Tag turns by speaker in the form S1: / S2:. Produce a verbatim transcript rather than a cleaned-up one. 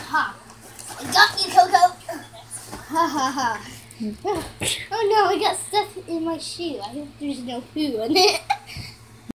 S1: Ha! I got you, Coco. Ha ha ha. Oh no, I got stuff in my shoe. I hope there's no poo in it.